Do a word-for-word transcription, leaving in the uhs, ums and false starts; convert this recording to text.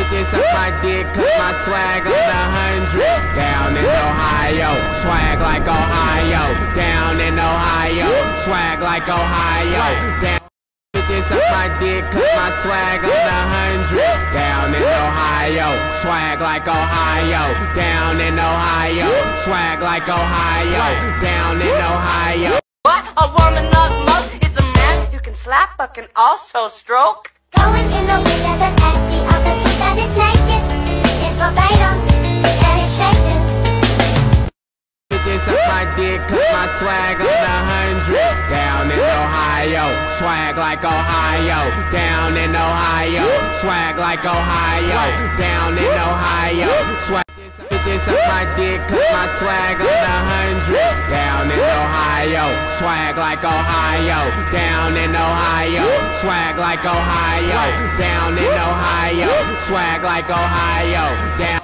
Bitches up my dick, cut my swag on the hundred. Down in Ohio, swag like Ohio. Down in Ohio, swag like Ohio. Down. Bitches up my dick, cut my swag on the hundred. Down in Ohio, swag like Ohio. Down in Ohio, swag like Ohio. Down in Ohio. What a woman loves most is a man who can slap but can also stroke. Going in the wind as an empty of the feet that is naked. It's verbatim and it's shaking. Bitches up my dick, cut my swag on the hundred. Down in Ohio, swag like Ohio. Down in Ohio, swag like Ohio. Down in Ohio, swag. Bitches up my dick, cut my swag on the hundred. Down in Ohio, swag like Ohio. Down in Ohio, swag like Ohio. Down in Ohio, swag like Ohio. Down